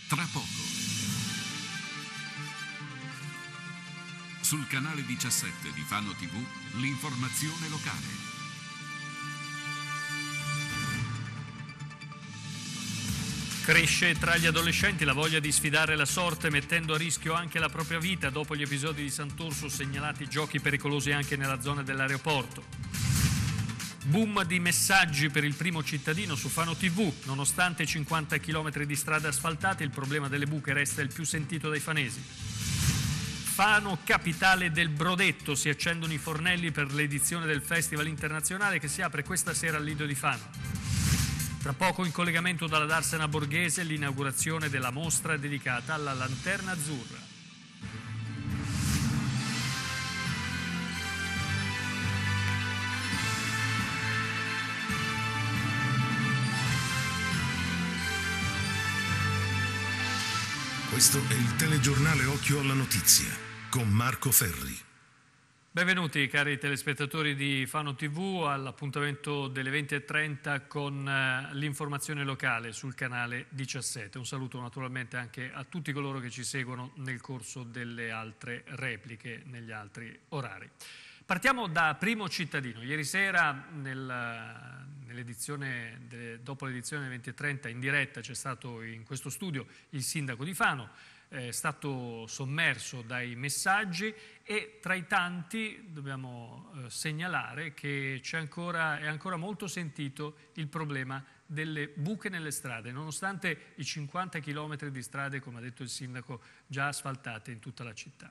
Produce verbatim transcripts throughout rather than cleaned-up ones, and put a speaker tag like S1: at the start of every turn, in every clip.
S1: tra poco. Sul canale diciassette di Fano tivù, l'informazione locale.
S2: Cresce tra gli adolescenti la voglia di sfidare la sorte, mettendo a rischio anche la propria vita. Dopo gli episodi di Sant'Orso segnalati giochi pericolosi anche nella zona dell'aeroporto. Boom di messaggi per il primo cittadino su Fano tivù. Nonostante i cinquanta chilometri di strade asfaltate, il problema delle buche resta il più sentito dai fanesi. Fano, capitale del Brodetto, si accendono i fornelli per l'edizione del Festival Internazionale che si apre questa sera al Lido di Fano. Tra poco in collegamento dalla Darsena Borghese l'inaugurazione della mostra dedicata alla Lanterna Azzurra.
S3: Questo è il telegiornale Occhio alla Notizia con Marco Ferri.
S2: Benvenuti cari telespettatori di Fano tivù all'appuntamento delle venti e trenta con uh, l'informazione locale sul canale diciassette. Un saluto naturalmente anche a tutti coloro che ci seguono nel corso delle altre repliche, negli altri orari. Partiamo da Primo Cittadino. Ieri sera nel, nell'edizione de, dopo l'edizione delle venti e trenta in diretta c'è stato in questo studio il sindaco di Fano. È stato sommerso dai messaggi e tra i tanti dobbiamo eh, segnalare che c'è ancora, è ancora molto sentito il problema delle buche nelle strade, nonostante i cinquanta chilometri di strade, come ha detto il sindaco, già asfaltate in tutta la città.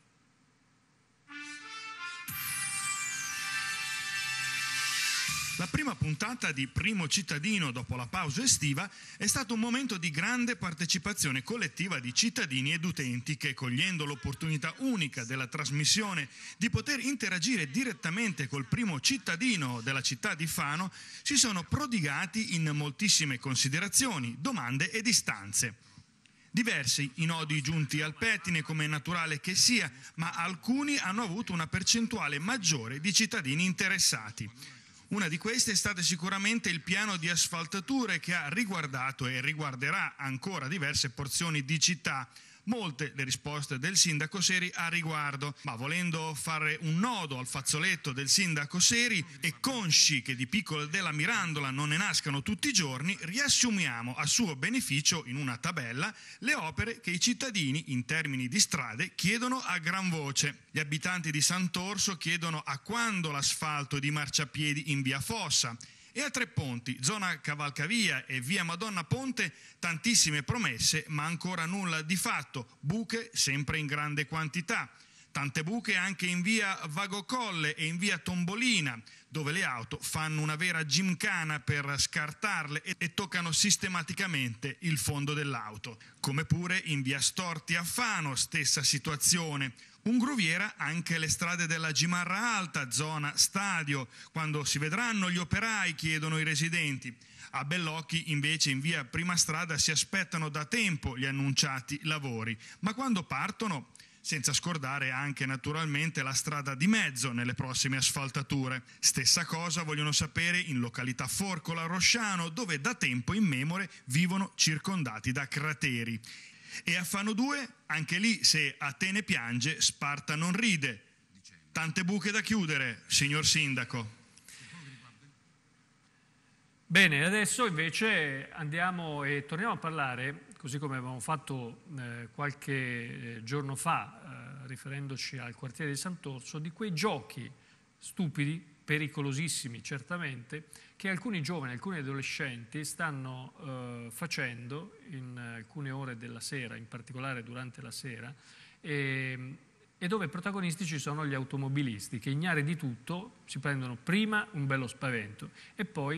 S4: La prima puntata di Primo Cittadino dopo la pausa estiva è stato un momento di grande partecipazione collettiva di cittadini ed utenti che, cogliendo l'opportunità unica della trasmissione di poter interagire direttamente col primo cittadino della città di Fano, si sono prodigati in moltissime considerazioni, domande ed istanze. Diversi i nodi giunti al pettine, come è naturale che sia, ma alcuni hanno avuto una percentuale maggiore di cittadini interessati. Una di queste è stata sicuramente il piano di asfaltature che ha riguardato e riguarderà ancora diverse porzioni di città. Molte le risposte del sindaco Seri a riguardo, ma volendo fare un nodo al fazzoletto del sindaco Seri e consci che di Piccolo della Mirandola non ne nascano tutti i giorni, riassumiamo a suo beneficio in una tabella le opere che i cittadini in termini di strade chiedono a gran voce. Gli abitanti di Sant'Orso chiedono a quando l'asfalto di marciapiedi in via Fossa. E a Tre Ponti, zona Cavalcavia e via Madonna Ponte, tantissime promesse, ma ancora nulla di fatto, buche sempre in grande quantità. Tante buche anche in via Vagocolle e in via Tombolina, dove le auto fanno una vera gimkhana per scartarle e, e toccano sistematicamente il fondo dell'auto. Come pure in via Storti a Fano, stessa situazione. Un gruviera anche le strade della Gimarra Alta, zona stadio, quando si vedranno gli operai, chiedono i residenti. A Bellocchi invece in via Prima Strada si aspettano da tempo gli annunciati lavori, ma quando partono? Senza scordare anche naturalmente la strada di mezzo nelle prossime asfaltature. Stessa cosa vogliono sapere in località Forcola Rosciano, dove da tempo immemore vivono circondati da crateri. E a Fano due, anche lì, se Atene piange, Sparta non ride. Tante buche da chiudere, signor sindaco.
S2: Bene, adesso invece andiamo e torniamo a parlare, così come avevamo fatto eh, qualche giorno fa, eh, riferendoci al quartiere di Sant'Orso, di quei giochi stupidi, pericolosissimi certamente, che alcuni giovani, alcuni adolescenti stanno eh, facendo in alcune ore della sera, in particolare durante la sera, e, e dove protagonisti ci sono gli automobilisti che, ignari di tutto, si prendono prima un bello spavento e poi...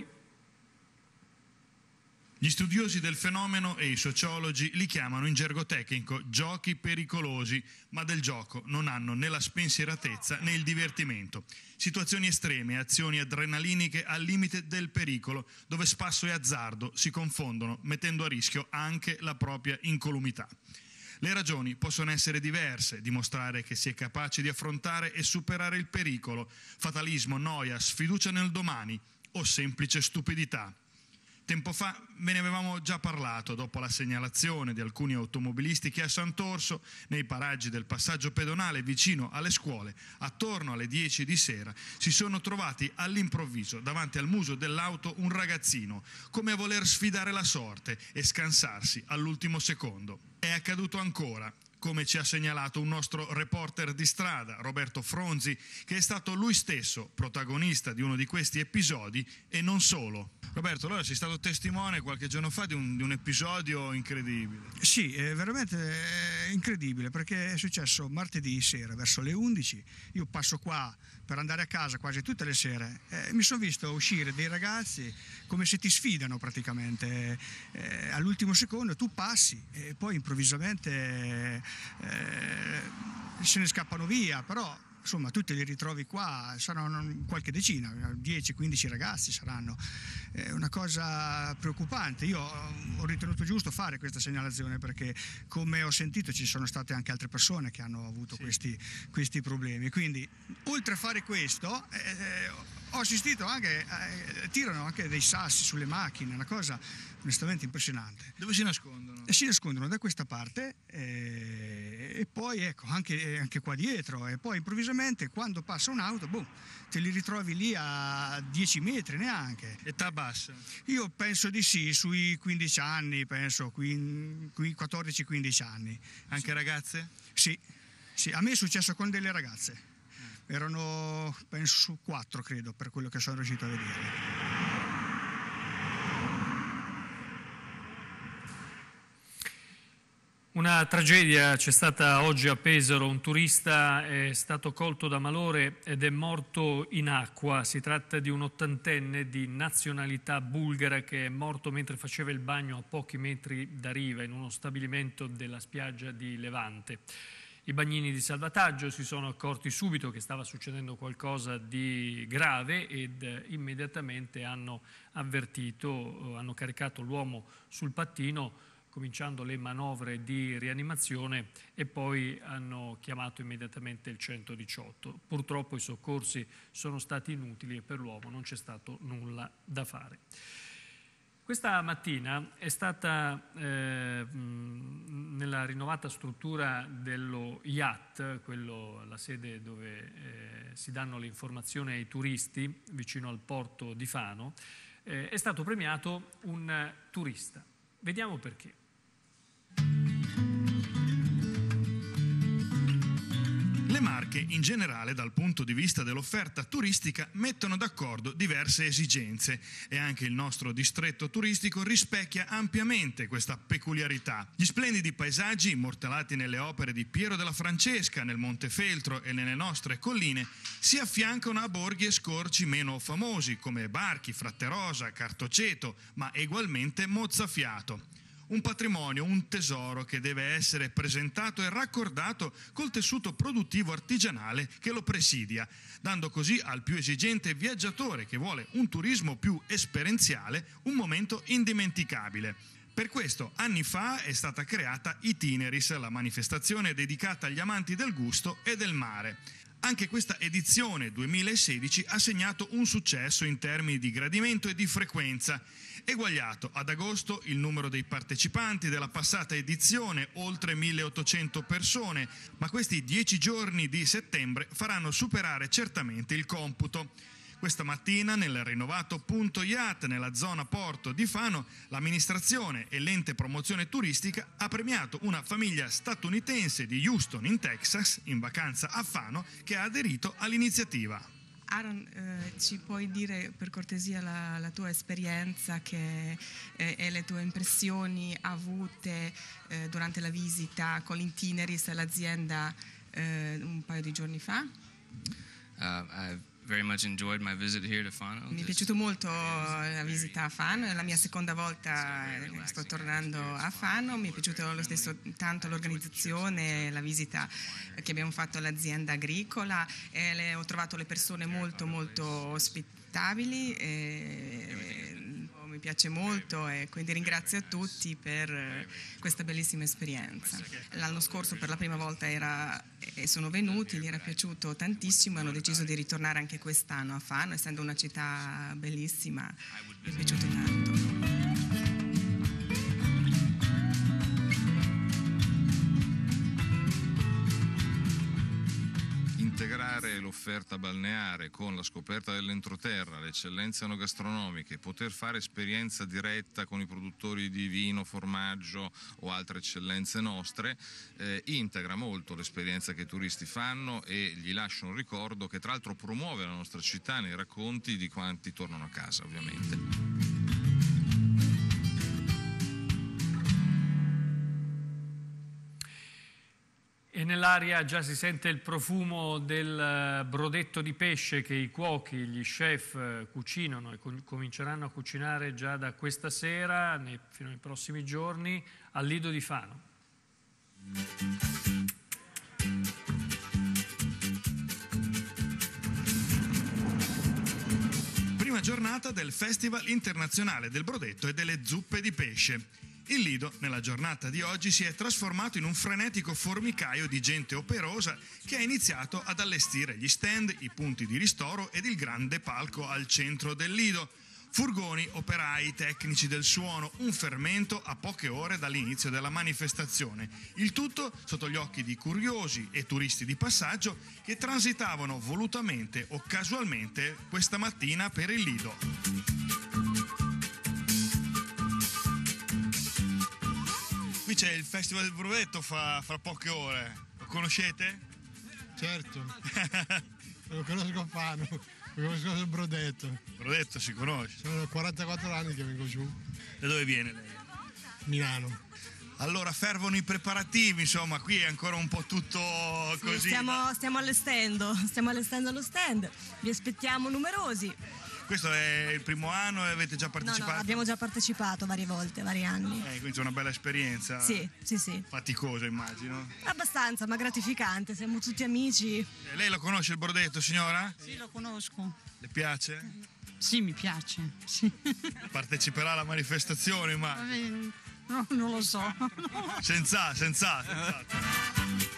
S4: Gli studiosi del fenomeno e i sociologi li chiamano in gergo tecnico giochi pericolosi, ma del gioco non hanno né la spensieratezza né il divertimento. Situazioni estreme, azioni adrenaliniche al limite del pericolo, dove spasso e azzardo si confondono, mettendo a rischio anche la propria incolumità. Le ragioni possono essere diverse: dimostrare che si è capaci di affrontare e superare il pericolo, fatalismo, noia, sfiducia nel domani o semplice stupidità. Tempo fa ve ne avevamo già parlato dopo la segnalazione di alcuni automobilisti che a Sant'Orso, nei paraggi del passaggio pedonale vicino alle scuole, attorno alle dieci di sera, si sono trovati all'improvviso davanti al muso dell'auto un ragazzino, come a voler sfidare la sorte e scansarsi all'ultimo secondo. È accaduto ancora, come ci ha segnalato un nostro reporter di strada, Roberto Fronzi, che è stato lui stesso protagonista di uno di questi episodi e non solo. Roberto, allora sei stato testimone qualche giorno fa di un, di un episodio incredibile.
S5: Sì, è veramente incredibile, perché è successo martedì sera verso le undici. Io passo qua per andare a casa quasi tutte le sere, eh, mi sono visto uscire dei ragazzi come se ti sfidano praticamente, eh, all'ultimo secondo tu passi e poi improvvisamente eh, se ne scappano via, però insomma tu te li ritrovi qua, saranno qualche decina, dieci quindici ragazzi saranno. È una cosa preoccupante. Io ho ritenuto giusto fare questa segnalazione perché, come ho sentito, ci sono state anche altre persone che hanno avuto sì. questi, questi problemi, quindi oltre a fare questo eh, ho assistito anche, eh, tirano anche dei sassi sulle macchine, una cosa onestamente impressionante.
S4: Dove si nascondono?
S5: E si nascondono da questa parte eh, e poi ecco anche, anche qua dietro, e poi improvvisamente quando passa un'auto, boom, te li ritrovi lì a dieci metri neanche.
S4: Età bassa?
S5: Io penso di sì, sui quindici anni, penso, quattordici quindici anni.
S4: Anche ragazze?
S5: Sì, sì, a me è successo con delle ragazze. Erano, penso, su quattro, credo, per quello che sono riuscito a vedere.
S2: Una tragedia c'è stata oggi a Pesaro, un turista è stato colto da malore ed è morto in acqua. Si tratta di un ottantenne di nazionalità bulgara che è morto mentre faceva il bagno a pochi metri da riva in uno stabilimento della spiaggia di Levante. I bagnini di salvataggio si sono accorti subito che stava succedendo qualcosa di grave ed immediatamente hanno avvertito, hanno caricato l'uomo sul pattino, cominciando le manovre di rianimazione, e poi hanno chiamato immediatamente il centodiciotto. Purtroppo i soccorsi sono stati inutili e per l'uomo non c'è stato nulla da fare. Questa mattina è stata eh, nella rinnovata struttura dello I A T, quello, la sede dove eh, si danno le informazioni ai turisti, vicino al porto di Fano, eh, è stato premiato un turista. Vediamo perché.
S4: Le Marche, in generale, dal punto di vista dell'offerta turistica, mettono d'accordo diverse esigenze e anche il nostro distretto turistico rispecchia ampiamente questa peculiarità. Gli splendidi paesaggi immortalati nelle opere di Piero della Francesca, nel Montefeltro e nelle nostre colline si affiancano a borghi e scorci meno famosi come Barchi, Fratterosa, Cartoceto, ma egualmente mozzafiato. Un patrimonio, un tesoro che deve essere presentato e raccordato col tessuto produttivo artigianale che lo presidia, dando così al più esigente viaggiatore che vuole un turismo più esperienziale un momento indimenticabile. Per questo, anni fa, è stata creata Itineris, la manifestazione dedicata agli amanti del gusto e del mare. Anche questa edizione duemilasedici ha segnato un successo in termini di gradimento e di frequenza. Eguagliato ad agosto il numero dei partecipanti della passata edizione, oltre milleottocento persone, ma questi dieci giorni di settembre faranno superare certamente il computo. Questa mattina nel rinnovato punto I A T nella zona porto di Fano, l'amministrazione e l'ente promozione turistica ha premiato una famiglia statunitense di Houston in Texas, in vacanza a Fano, che ha aderito all'iniziativa.
S6: Aaron, eh, ci puoi dire per cortesia la, la tua esperienza che, eh, e le tue impressioni avute eh, durante la visita con l'Itineris all'azienda eh, un paio di giorni fa?
S7: Uh, I've very much enjoyed my visit here to Fano.
S6: Mi è piaciuta molto la visita a Fano, è la mia seconda volta che sto tornando a Fano. Mi è piaciuta lo stesso tanto l'organizzazione, la visita che abbiamo fatto all'azienda agricola, e le, ho trovato le persone molto molto ospitabili, e mi piace molto, e quindi ringrazio a tutti per questa bellissima esperienza. L'anno scorso per la prima volta era, e sono venuti, gli era piaciuto tantissimo e hanno deciso di ritornare anche quest'anno a Fano, essendo una città bellissima, mi è piaciuto tanto.
S8: mischiare l'offerta balneare con la scoperta dell'entroterra, le eccellenze enogastronomiche, poter fare esperienza diretta con i produttori di vino, formaggio o altre eccellenze nostre, eh, integra molto l'esperienza che i turisti fanno e gli lascia un ricordo che tra l'altro promuove la nostra città nei racconti di quanti tornano a casa, ovviamente.
S2: E nell'aria già si sente il profumo del brodetto di pesce che i cuochi, gli chef cucinano e cominceranno a cucinare già da questa sera, nei, fino ai prossimi giorni, al Lido di Fano.
S4: Prima giornata del Festival Internazionale del Brodetto e delle Zuppe di Pesce. Il Lido, nella giornata di oggi, si è trasformato in un frenetico formicaio di gente operosa che ha iniziato ad allestire gli stand, i punti di ristoro ed il grande palco al centro del Lido. Furgoni, operai, tecnici del suono, un fermento a poche ore dall'inizio della manifestazione. Il tutto sotto gli occhi di curiosi e turisti di passaggio che transitavano volutamente o casualmente questa mattina per il Lido. Qui c'è il Festival del Brodetto fra, fra poche ore, lo conoscete?
S9: Certo, lo conosco a Fano, lo conosco il Brodetto.
S4: Il Brodetto si conosce?
S9: Sono quarantaquattro anni che vengo giù.
S4: Da dove viene lei?
S9: Milano.
S4: Allora fervono i preparativi, insomma, qui è ancora un po' tutto così.
S10: Sì, stiamo, stiamo allestendo, stiamo allestendo lo stand, vi aspettiamo numerosi.
S4: Questo è il primo anno e avete già partecipato?
S10: No, no, abbiamo già partecipato varie volte, vari anni.
S4: Eh, quindi c'è una bella esperienza.
S10: Sì, sì, sì.
S4: Faticosa, immagino.
S10: Abbastanza, ma gratificante, siamo tutti amici.
S4: Eh, lei lo conosce il Brodetto, signora?
S11: Sì, lo conosco.
S4: Le piace?
S11: Sì, mi piace. Sì.
S4: Parteciperà alla manifestazione, ma...
S11: No, non lo so.
S4: Senza, senza, senza.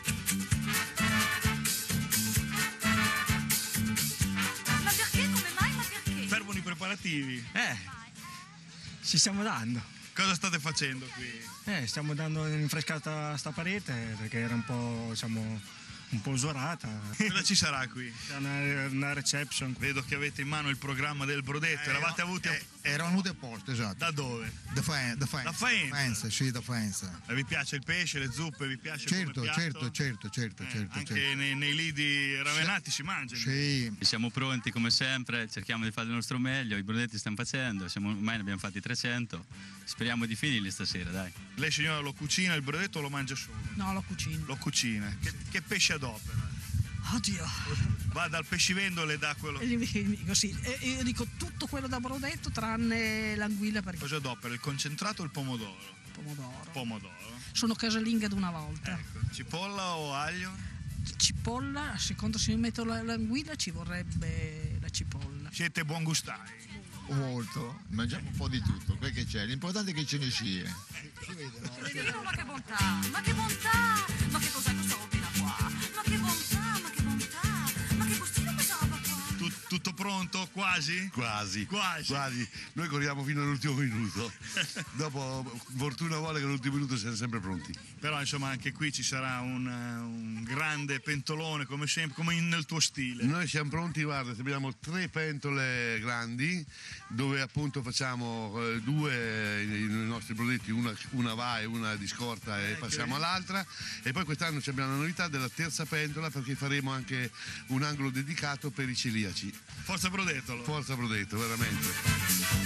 S4: Preparativi.
S12: Eh, ci stiamo dando.
S4: Cosa state facendo qui?
S12: Eh, stiamo dando un'infrescata a sta parete perché era un po', diciamo, un po' usurata.
S4: Cosa ci sarà qui?
S12: C'è una, una reception.
S4: Vedo che avete in mano il programma del Brodetto.
S13: Eh,
S4: Eravate
S13: no,
S4: avuti...
S13: eh, erano venuti apposta, esatto.
S4: Da dove?
S13: Da Faenza. Da Faenza.
S4: Da Faenza?
S13: Faenza, sì, da Faenza.
S4: E vi piace il pesce, le zuppe, vi piace
S13: certo,
S4: come
S13: certo, certo, certo,
S4: eh,
S13: certo.
S4: Anche
S13: certo.
S4: Nei, nei lidi ravenati si mangiano.
S13: Sì.
S14: Siamo pronti come sempre, cerchiamo di fare il nostro meglio, i brodetti stiamo facendo, siamo, ormai ne abbiamo fatti trecento, speriamo di finirli stasera, dai.
S4: Lei signora lo cucina il Brodetto o lo mangia solo?
S11: No, lo cucino.
S4: Lo cucina. Che, che pesce adopera?
S11: Oddio.
S4: Va dal pescivendolo e da quello...
S11: Così, io dico tutto quello da Brodetto tranne l'anguilla perché...
S4: Cosa adopera? Il concentrato o il pomodoro?
S11: Pomodoro.
S4: Pomodoro.
S11: Sono casalinga d'una volta.
S4: Ecco. Cipolla o aglio?
S11: Cipolla, a seconda se mi metto l'anguilla ci vorrebbe la cipolla.
S4: Siete buon gustai?
S15: Molto, mangiamo un po' di tutto, quel che c'è, l'importante è che ce ne sia.
S11: Si vede, no?
S15: Si vede.
S16: Ma che bontà, ma che bontà, ma che cos'è questa ordina qua? Ma che bontà, ma che bontà, ma che gustino questa roba qua?
S4: Tut, tutto pronto? Quasi?
S17: Quasi,
S4: quasi.
S17: Quasi. Noi corriamo fino all'ultimo minuto. Dopo, fortuna vuole che all'ultimo minuto siamo sempre pronti.
S4: Però insomma anche qui ci sarà un, un grande pentolone come sempre, come in, nel tuo stile.
S17: Noi siamo pronti, guarda, abbiamo tre pentole grandi dove appunto facciamo eh, due i nostri prodotti, una, una va e una di scorta e eh, passiamo che... all'altra, e poi quest'anno abbiamo la novità della terza pentola perché faremo anche un angolo dedicato per i celiaci.
S4: Forza Brodetto!
S17: Forza Brodetto, veramente.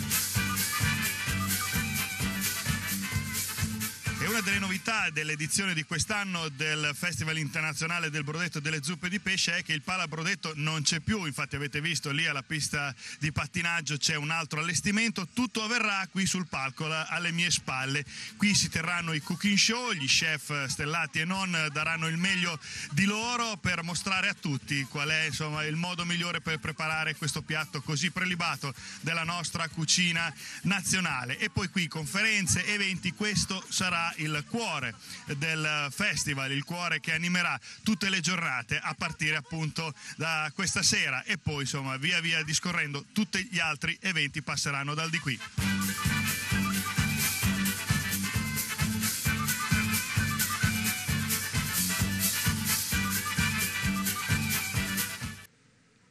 S4: E una delle novità dell'edizione di quest'anno del Festival Internazionale del Brodetto e delle Zuppe di Pesce è che il Pala Brodetto non c'è più, infatti avete visto lì alla pista di pattinaggio c'è un altro allestimento, tutto avverrà qui sul palco alle mie spalle. Qui si terranno i cooking show, gli chef stellati e non daranno il meglio di loro per mostrare a tutti qual è insomma il modo migliore per preparare questo piatto così prelibato della nostra cucina nazionale. E poi qui conferenze, eventi, questo sarà il cuore del festival, il cuore che animerà tutte le giornate a partire appunto da questa sera, e poi insomma via via discorrendo tutti gli altri eventi passeranno dal di qui.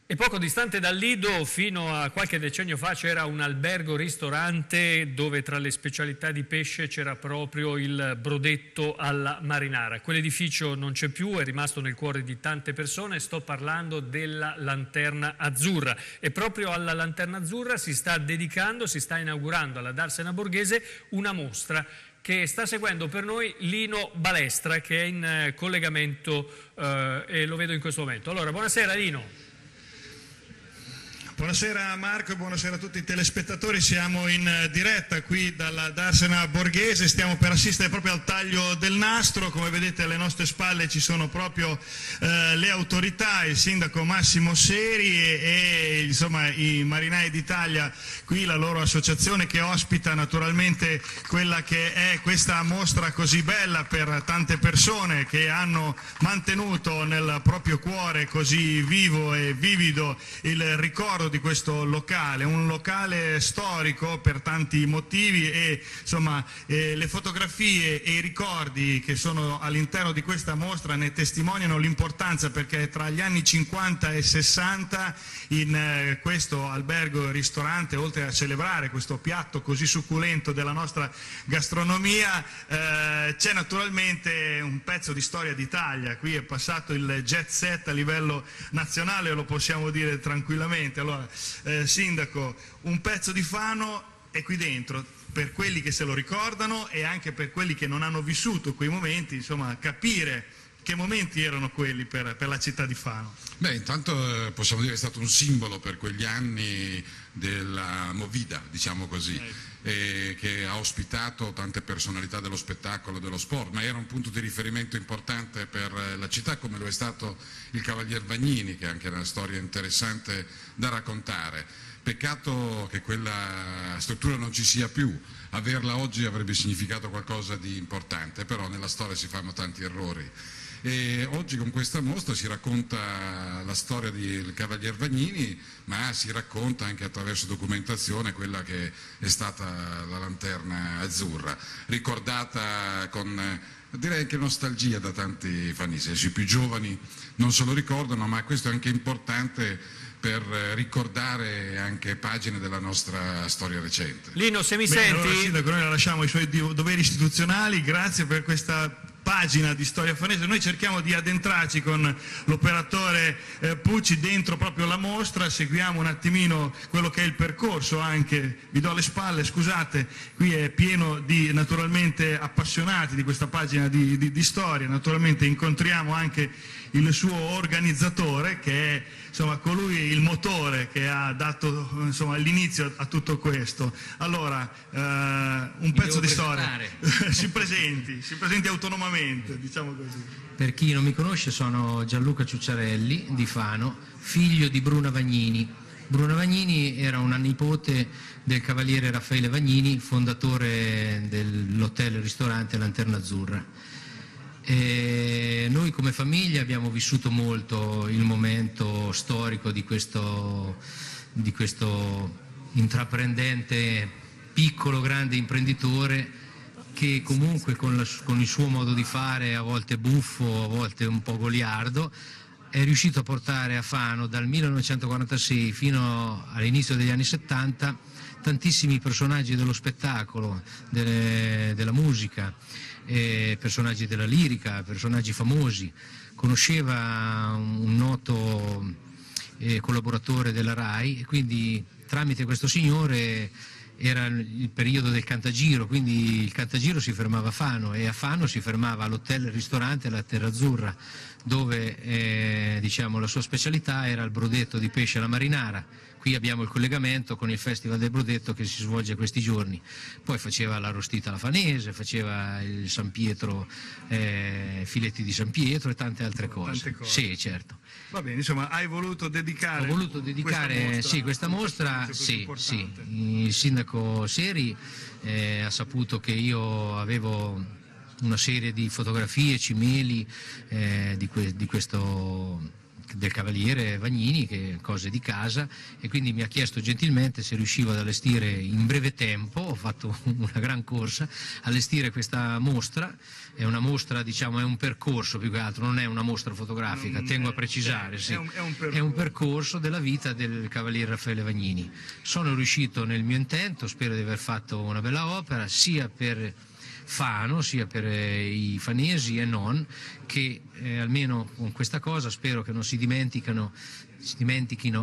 S2: E poco distante dal Lido, fino a qualche decennio fa, c'era un albergo-ristorante dove tra le specialità di pesce c'era proprio il brodetto alla marinara. Quell'edificio non c'è più, è rimasto nel cuore di tante persone. Sto parlando della Lanterna Azzurra, e proprio alla Lanterna Azzurra si sta dedicando, si sta inaugurando alla Darsena Borghese una mostra che sta seguendo per noi Lino Balestra, che è in collegamento eh, e lo vedo in questo momento. Allora, buonasera Lino.
S4: Buonasera Marco e buonasera a tutti i telespettatori, siamo in diretta qui dalla Darsena Borghese, stiamo per assistere proprio al taglio del nastro. Come vedete alle nostre spalle ci sono proprio eh, le autorità, il sindaco Massimo Seri e, e insomma i Marinai d'Italia, qui la loro associazione che ospita naturalmente quella che è questa mostra così bella per tante persone che hanno mantenuto nel proprio cuore così vivo e vivido il ricordo di questo locale, un locale storico per tanti motivi, e insomma eh, le fotografie e i ricordi che sono all'interno di questa mostra ne testimoniano l'importanza, perché tra gli anni cinquanta e sessanta in eh, questo albergo ristorante, oltre a celebrare questo piatto così succulento della nostra gastronomia, eh, c'è naturalmente un pezzo di storia d'Italia. Qui è passato il jet set a livello nazionale, lo possiamo dire tranquillamente. Allora, eh, Sindaco, un pezzo di Fano è qui dentro, per quelli che se lo ricordano e anche per quelli che non hanno vissuto quei momenti, insomma, capire che momenti erano quelli per, per la città di Fano.
S18: Beh, intanto eh, possiamo dire che è stato un simbolo per quegli anni della movida, diciamo così, eh. e che ha ospitato tante personalità dello spettacolo e dello sport, ma era un punto di riferimento importante per la città, come lo è stato il Cavalier Vagnini, che è anche una storia interessante da raccontare. Peccato che quella struttura non ci sia più, averla oggi avrebbe significato qualcosa di importante, però nella storia si fanno tanti errori. E oggi con questa mostra si racconta la storia del Cavalier Vagnini, ma si racconta anche attraverso documentazione quella che è stata la Lanterna Azzurra, ricordata con, direi, anche nostalgia da tanti fanissimi. I più giovani non se lo ricordano, ma questo è anche importante per ricordare anche pagine della nostra storia recente.
S2: Lino, se mi
S4: Bene,
S2: senti?
S4: allora, Sindaco, noi lasciamo i suoi doveri istituzionali, grazie per questa pagina di storia fanese. Noi cerchiamo di addentrarci con l'operatore eh, Pucci dentro proprio la mostra, seguiamo un attimino quello che è il percorso anche, vi do le spalle, scusate, qui è pieno di naturalmente appassionati di questa pagina di, di, di storia, naturalmente incontriamo anche il suo organizzatore che è insomma colui, il motore che ha dato insomma l'inizio a tutto questo. Allora, eh, un
S19: Mi
S4: pezzo
S19: devo
S4: di storia, si presenti, si presenti autonomamente, diciamo così.
S19: Per chi non mi conosce, sono Gianluca Ciucciarelli di Fano, figlio di Bruna Vagnini. Bruna Vagnini era una nipote del cavaliere Raffaele Vagnini, fondatore dell'hotel e ristorante Lanterna Azzurra. E noi come famiglia abbiamo vissuto molto il momento storico di questo, di questo intraprendente, piccolo, grande imprenditore che comunque con, la, con il suo modo di fare, a volte buffo, a volte un po' goliardo, è riuscito a portare a Fano dal millenovecentoquarantasei fino all'inizio degli anni settanta tantissimi personaggi dello spettacolo, delle, della musica, eh, personaggi della lirica, personaggi famosi. Conosceva un noto eh, collaboratore della RAI e quindi tramite questo signore era il periodo del Cantagiro, quindi il Cantagiro si fermava a Fano e a Fano si fermava all'hotel e ristorante La Terra Azzurra, dove eh, diciamo, la sua specialità era il brodetto di pesce alla marinara. Qui abbiamo il collegamento con il Festival del Brodetto che si svolge questi giorni. Poi faceva l'arrostita alla fanese, faceva il San Pietro, eh, filetti di San Pietro e tante altre cose.
S4: Tante cose.
S19: Sì, certo.
S4: Va bene, insomma, hai voluto dedicare
S19: Ho voluto dedicare
S4: questa mostra,
S19: sì, questa mostra, sì, sì. Il sindaco Seri eh, ha saputo che io avevo una serie di fotografie, cimeli eh, di, que- di questo del cavaliere Vagnini, che cose di casa, e quindi mi ha chiesto gentilmente se riuscivo ad allestire in breve tempo, ho fatto una gran corsa, allestire questa mostra. È una mostra, diciamo, è un percorso più che altro, non è una mostra fotografica, tengo a precisare, sì.
S4: È un, è un percorso.
S19: È un percorso della vita del cavaliere Raffaele Vagnini. Sono riuscito nel mio intento, spero di aver fatto una bella opera, sia per Fano, sia per eh, i fanesi e non, che eh, almeno con questa cosa spero che non si dimenticano, si dimentichino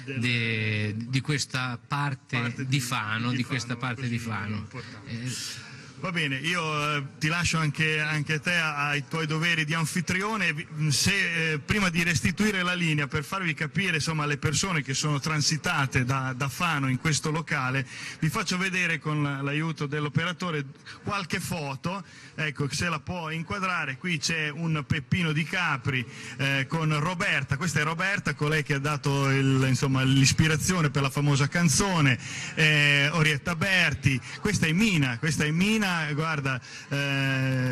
S19: de, di questa parte, parte di, di Fano, di, di questa Fano, parte di Fano. Eh,
S4: Va bene, io eh, ti lascio anche, anche te ai tuoi doveri di anfitrione. Se eh, prima di restituire la linea, per farvi capire insomma le persone che sono transitate da, da Fano in questo locale, vi faccio vedere con l'aiuto dell'operatore qualche foto. Ecco, se la può inquadrare, qui c'è un Peppino di Capri eh, con Roberta, questa è Roberta, colei che ha dato il, insomma, l'ispirazione per la famosa canzone, eh, Orietta Berti, questa è Mina, questa è Mina. Guarda, eh,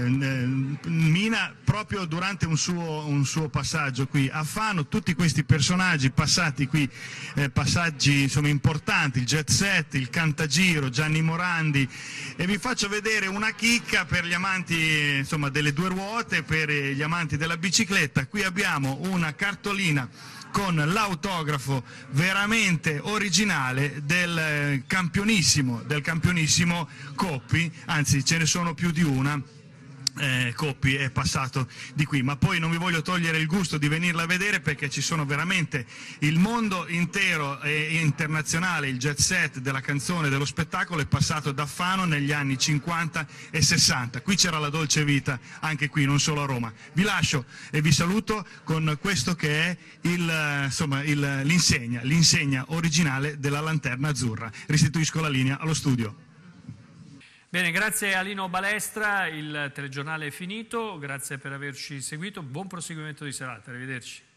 S4: Mina proprio durante un suo, un suo passaggio qui a Fano, tutti questi personaggi passati qui, eh, passaggi insomma importanti, il jet set, il cantagiro, Gianni Morandi, e vi faccio vedere una chicca per gli amanti insomma delle due ruote, per gli amanti della bicicletta. Qui abbiamo una cartolina con l'autografo veramente originale del campionissimo, del campionissimo Coppi, anzi ce ne sono più di una. Eh, Coppi è passato di qui, ma poi non vi voglio togliere il gusto di venirla a vedere, perché ci sono veramente il mondo intero e internazionale, il jet set della canzone, dello spettacolo è passato da Fano negli anni cinquanta e sessanta. Qui c'era la dolce vita, anche qui, non solo a Roma. Vi lascio e vi saluto con questo che è il, insomma, il, l'insegna, l'insegna originale della Lanterna Azzurra. Restituisco la linea allo studio.
S2: Bene, grazie a Lino Balestra, il telegiornale è finito, grazie per averci seguito, buon proseguimento di serata, arrivederci.